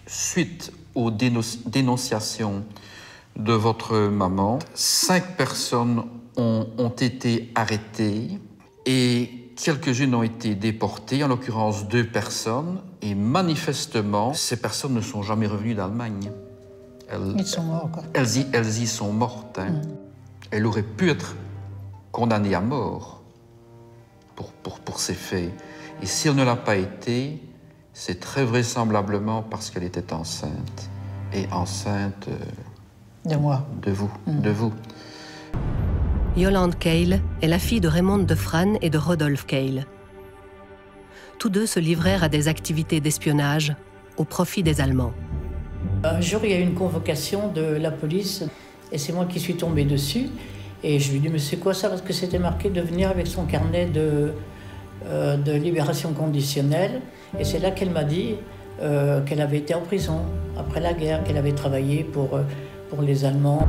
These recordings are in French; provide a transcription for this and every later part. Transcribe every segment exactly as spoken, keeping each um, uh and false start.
Suite aux dénonciations de votre maman, cinq personnes ont, ont été arrêtées et quelques-unes ont été déportées, en l'occurrence deux personnes, et manifestement, ces personnes ne sont jamais revenues d'Allemagne. Elles, Ils sont morts, quoi. Elles y, elles y sont mortes. Hein. Mm. Elles auraient pu être condamnées à mort pour, pour, pour ces faits. Et si elle ne l'a pas été, c'est très vraisemblablement parce qu'elle était enceinte. Et enceinte... Euh, de moi. De vous, mm. de vous. Yolande Keil est la fille de Raymond de Frane et de Rodolphe Keil. Tous deux se livrèrent à des activités d'espionnage au profit des Allemands. Un jour, il y a eu une convocation de la police et c'est moi qui suis tombée dessus. Et je lui ai dit, mais c'est quoi ça? Parce que c'était marqué de venir avec son carnet de, euh, de libération conditionnelle. Et c'est là qu'elle m'a dit euh, qu'elle avait été en prison après la guerre, qu'elle avait travaillé pour, euh, pour les Allemands.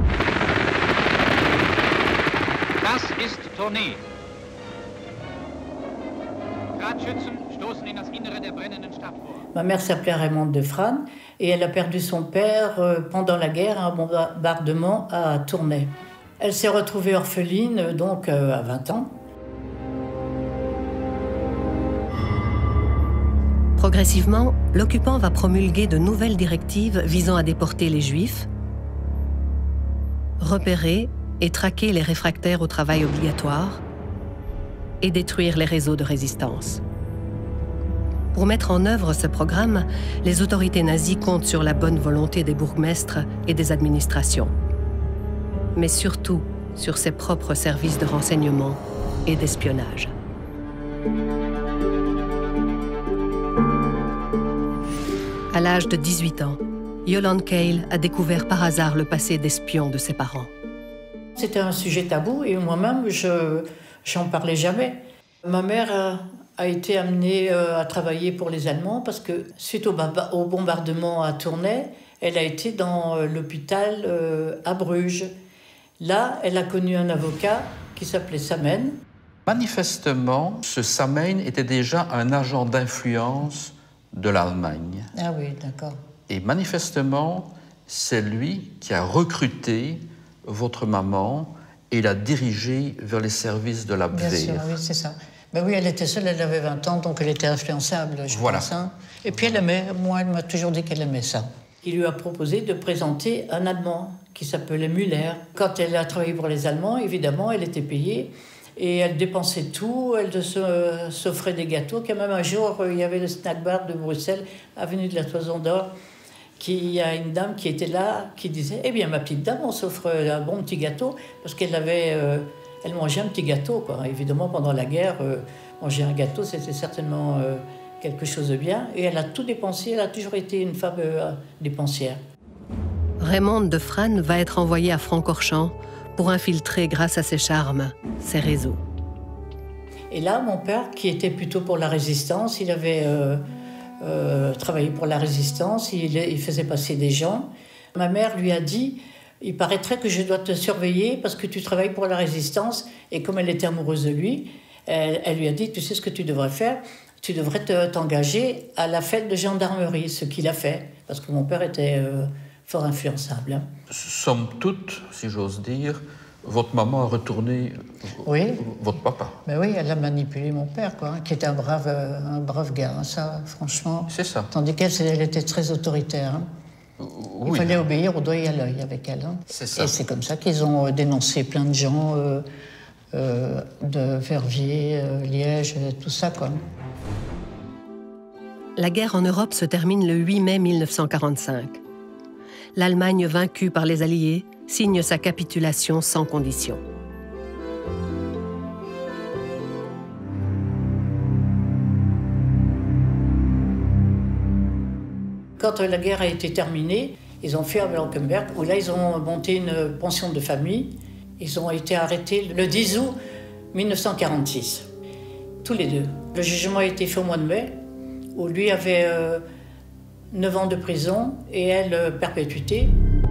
Das ist Tournee. Gradschützen stoßen in das Innere der brennenden Stadt vor. Ma mère s'appelait Raymond de Frane et elle a perdu son père euh, pendant la guerre à un bombardement à Tournai. Elle s'est retrouvée orpheline donc euh, à vingt ans. Progressivement, l'occupant va promulguer de nouvelles directives visant à déporter les Juifs, repérer et traquer les réfractaires au travail obligatoire et détruire les réseaux de résistance. Pour mettre en œuvre ce programme, les autorités nazies comptent sur la bonne volonté des bourgmestres et des administrations, mais surtout sur ses propres services de renseignement et d'espionnage. À l'âge de dix-huit ans, Yolande Keil a découvert par hasard le passé d'espion de ses parents. C'était un sujet tabou et moi-même, je j'en parlais jamais. Ma mère a, a été amenée à travailler pour les Allemands parce que suite au, au bombardement à Tournai, elle a été dans l'hôpital euh, à Bruges. Là, elle a connu un avocat qui s'appelait Samen. Manifestement, ce Samen était déjà un agent d'influence de l'Allemagne. Ah oui, d'accord. Et manifestement, c'est lui qui a recruté votre maman et l'a dirigée vers les services de l'Abwehr. Bien sûr, oui, c'est ça. Ben oui, elle était seule, elle avait vingt ans, donc elle était influençable, je voilà. pense. Hein. Et puis elle aimait, moi, elle m'a toujours dit qu'elle aimait ça. Il lui a proposé de présenter un Allemand qui s'appelait Müller. Quand elle a travaillé pour les Allemands, évidemment, elle était payée et elle dépensait tout, elle s'offrait des gâteaux. Quand même un jour, il y avait le snack bar de Bruxelles, avenue de la Toison d'Or, qu'il y a une dame qui était là, qui disait « Eh bien, ma petite dame, on s'offre un bon petit gâteau » parce qu'elle avait, euh, elle mangeait un petit gâteau, quoi. Évidemment, pendant la guerre, euh, manger un gâteau, c'était certainement euh, quelque chose de bien. Et elle a tout dépensé, elle a toujours été une femme euh, dépensière. Raymond de Frane va être envoyé à Francorchamps pour infiltrer, grâce à ses charmes, ses réseaux. Et là, mon père, qui était plutôt pour la résistance, il avait... Euh, Euh, travaillait pour la résistance, il, il faisait passer des gens. Ma mère lui a dit « Il paraîtrait que je dois te surveiller parce que tu travailles pour la résistance. » Et comme elle était amoureuse de lui, elle, elle lui a dit « Tu sais ce que tu devrais faire? Tu devrais t'engager à la fête de gendarmerie. » Ce qu'il a fait, parce que mon père était euh, fort influençable. Hein. Somme toute, si j'ose dire, votre maman a retourné oui. votre papa. Mais oui, elle a manipulé mon père, quoi, hein, qui était un brave, un brave gars, hein, ça, franchement. C'est ça. Tandis qu'elle, elle était très autoritaire. Hein. Oui. Il fallait obéir au doigt et à l'œil avec elle. Hein. C'est ça. Et c'est comme ça qu'ils ont dénoncé plein de gens euh, euh, de Verviers, euh, Liège, tout ça, quoi. La guerre en Europe se termine le huit mai mille neuf cent quarante-cinq. L'Allemagne, vaincue par les Alliés, signe sa capitulation sans condition. Quand la guerre a été terminée, ils ont fait à Blankenberg, où là, ils ont monté une pension de famille. Ils ont été arrêtés le dix août mille neuf cent quarante-six, tous les deux. Le jugement a été fait au mois de mai, où lui avait euh, neuf ans de prison et elle, euh, perpétuité.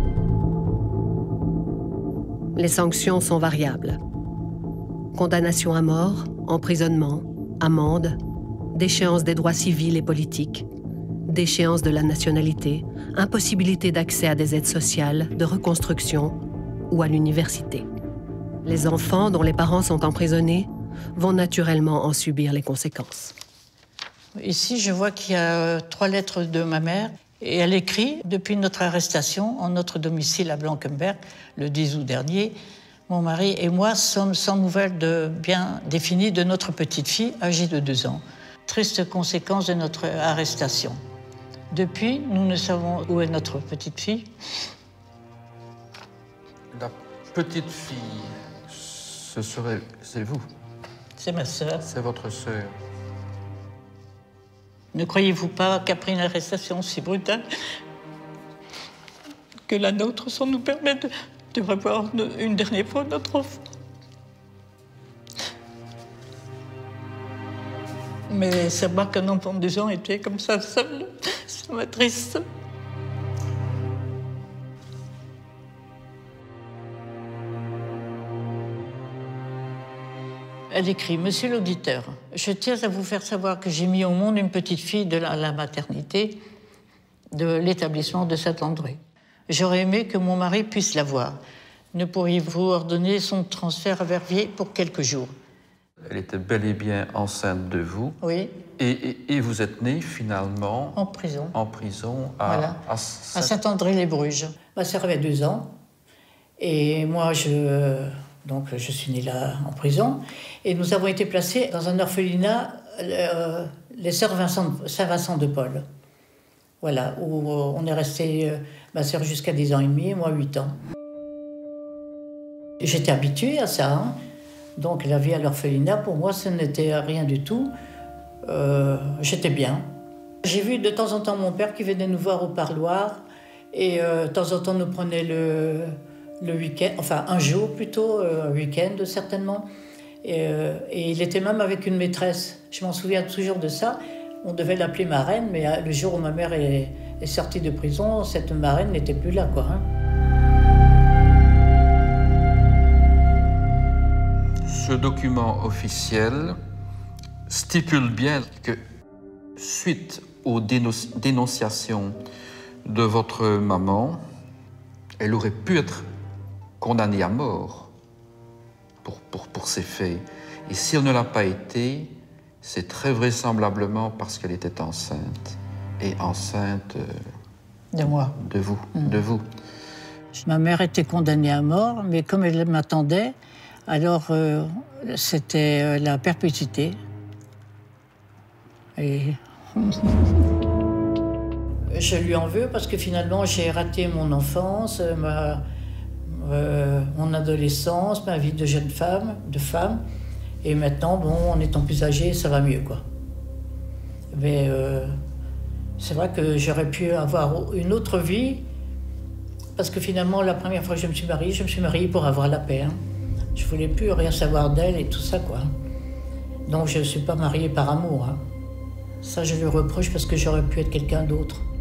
Les sanctions sont variables. Condamnation à mort, emprisonnement, amende, déchéance des droits civils et politiques, déchéance de la nationalité, impossibilité d'accès à des aides sociales, de reconstruction ou à l'université. Les enfants dont les parents sont emprisonnés vont naturellement en subir les conséquences. Ici, je vois qu'il y a trois lettres de ma mère et elle écrit « Depuis notre arrestation en notre domicile à Blankenberg, le dix août dernier, mon mari et moi sommes sans nouvelles de bien définies de notre petite fille âgée de deux ans. Triste conséquence de notre arrestation. Depuis, nous ne savons où est notre petite fille. » La petite fille, ce serait... c'est vous? C'est ma sœur. C'est votre sœur. Ne croyez-vous pas qu'après une arrestation si brutale que la nôtre, sans nous permettre de, de revoir une dernière fois notre enfant? Mais savoir qu'un enfant de deux ans était comme ça seul, ça m'attriste. Elle écrit « Monsieur l'auditeur, je tiens à vous faire savoir que j'ai mis au monde une petite fille de la, la maternité de l'établissement de Saint-André. J'aurais aimé que mon mari puisse la voir. Ne pourriez-vous ordonner son transfert à Verviers pour quelques jours ?» Elle était bel et bien enceinte de vous. Oui. Et, et, et vous êtes né finalement... En prison. En prison à, voilà. à, Saint... à Saint-André-les-Bruges. Ma sœur avait deux ans. Et moi, je... Donc, je suis née là, en prison. Et nous avons été placés dans un orphelinat, euh, les Sœurs Vincent, Saint-Vincent de Paul. Voilà, où on est resté, euh, ma sœur jusqu'à dix ans et demi, et moi huit ans. J'étais habituée à ça. Hein. Donc, la vie à l'orphelinat, pour moi, ce n'était rien du tout. Euh, J'étais bien. J'ai vu de temps en temps mon père qui venait nous voir au parloir. Et euh, de temps en temps, nous prenait le... le week-end, enfin un jour plutôt, un week-end certainement. Et, euh, et il était même avec une maîtresse. Je m'en souviens toujours de ça. On devait l'appeler marraine, mais le jour où ma mère est, est sortie de prison, cette marraine n'était plus là, quoi. Hein. Ce document officiel stipule bien que, suite aux dénonci- dénonciations de votre maman, elle aurait pu être condamnée à mort pour, pour, pour ces faits. Et si elle ne l'a pas été, c'est très vraisemblablement parce qu'elle était enceinte. Et enceinte... Euh, de moi. De vous, mmh. de vous. Ma mère était condamnée à mort, mais comme elle m'attendait, alors euh, c'était euh, la perpétuité. Et... Je lui en veux parce que finalement, j'ai raté mon enfance, ma, euh, mon adolescence, ma vie de jeune femme, de femme. Et maintenant, bon, en étant plus âgée, ça va mieux, quoi. Mais euh, c'est vrai que j'aurais pu avoir une autre vie parce que finalement, la première fois que je me suis mariée, je me suis mariée pour avoir la paix. Hein. Je voulais plus rien savoir d'elle et tout ça, quoi. Donc, je ne suis pas mariée par amour. Hein. Ça, je lui reproche parce que j'aurais pu être quelqu'un d'autre.